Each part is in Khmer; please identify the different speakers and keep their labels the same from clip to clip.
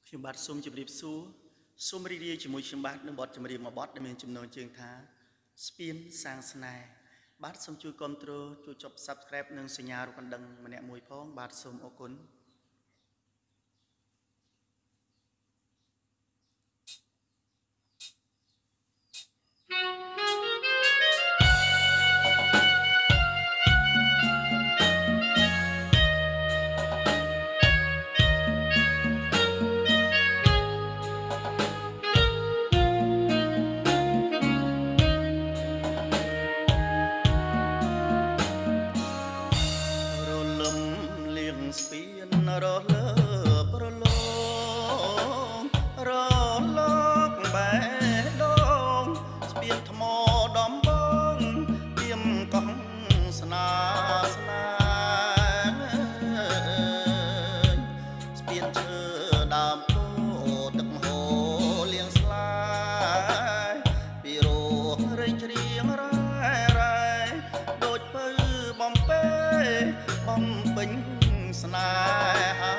Speaker 1: ខ្ញុំបាទសូមជម្រាបសួរសូមរីករាយជាមួយខ្ញុំបាទនៅបទចម្រៀងមួយបទដែលមានចំណងជើងថាស្ពានសាងស្នេហ៍បាទសូមជួយគាំទ្រជួយចុច Subscribe និងសញ្ញារូបកណ្ដឹងម្នាក់មួយផងបាទសូមអរគុណស្ពានរលើប្រឡងរលកបែដងស្ពានថ្មដំបងទៀមកោះស្នាស្នាស្ពានឈើដើមពោទឹកម្ហូរលៀងស្លាយពីរោរៃច្រៀងរ៉ែរ៉ែដូចពៅបំពេបំពេញស្នេហា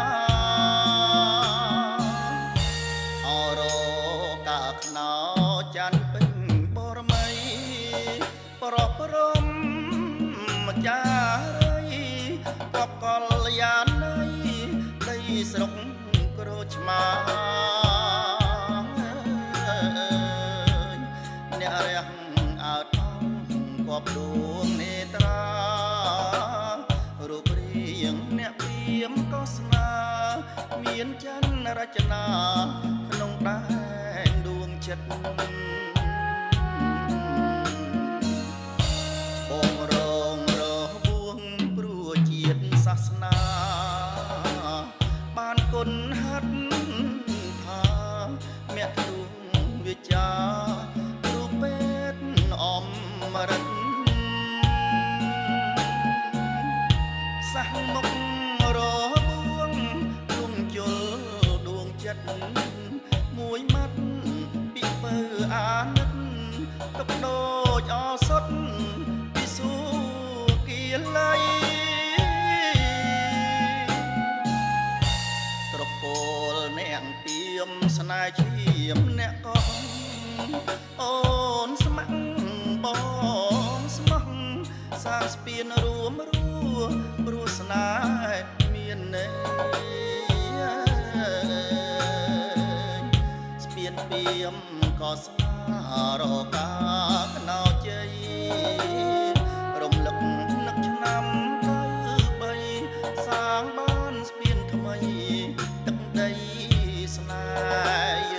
Speaker 1: អរកាខ្នោច័ន្ទពេញបរមីប្រព្រំម្ចារីកកលយាណីដីស្រុកក្រូចឆ្មាអ្នករះអើតគប់ដួងនេត្រារូបរាងអ្នកព្រាមក៏ស្នាមានច័ន្ទរចនាក្នុងដែនដួងចិត្តបងរងរបួងព្រោះជាតិសាសនាបានគុណហាត់ថាមេទ្រូងវិចាគ្រូពេទ្យអំរិតសះមុខរបួងដួងជលដួងចិត្តមួយម៉ាត់ពីពើអាណិតទុកដូចអសុតពីសុគីល័យត្រពលអ្នកទៀមស្នេហ៍ឈាមអ្នកកោអូនស្ម័គ្របងស្មោះសាងស្ពានរួមព្រោះស្នេហ៍មានន័យស្ពានពីមក៏ស្នារកាខ្នោជ័យរំលឹកនឹកឆ្នាំ93សាងបានស្ពានថ្មីទឹកដីស្នេហ៍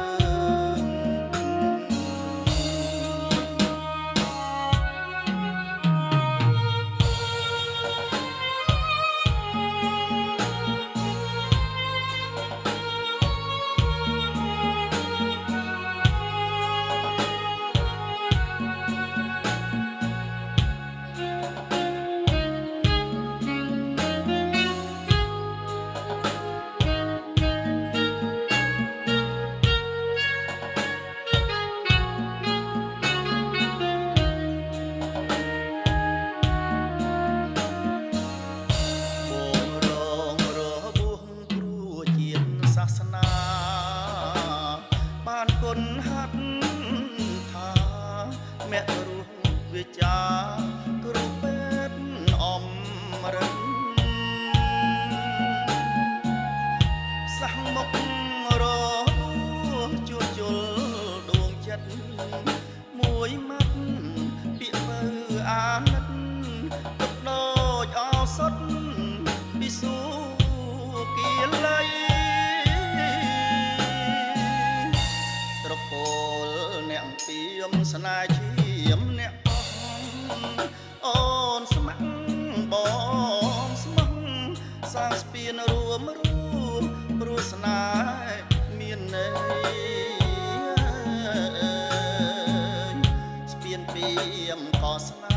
Speaker 1: សាសនាបានគុណហាត់ថាមេរុវិចាគ្រូពេទ្យអំរិតសះមុខរបជួចជលដួងចិត្តមួយម៉ាត់ពាក្យពើអាណិតទុកដូចអសុតពីសុគីល័យត្រពលអ្នកពីមស្នេហ៍ឈាមអ្នកអូនស្ម័គ្របងស្មោះសាងស្ពានរួមព្រោះស្នេហ៍មានន័យស្ពានពីមក៏ស្នេ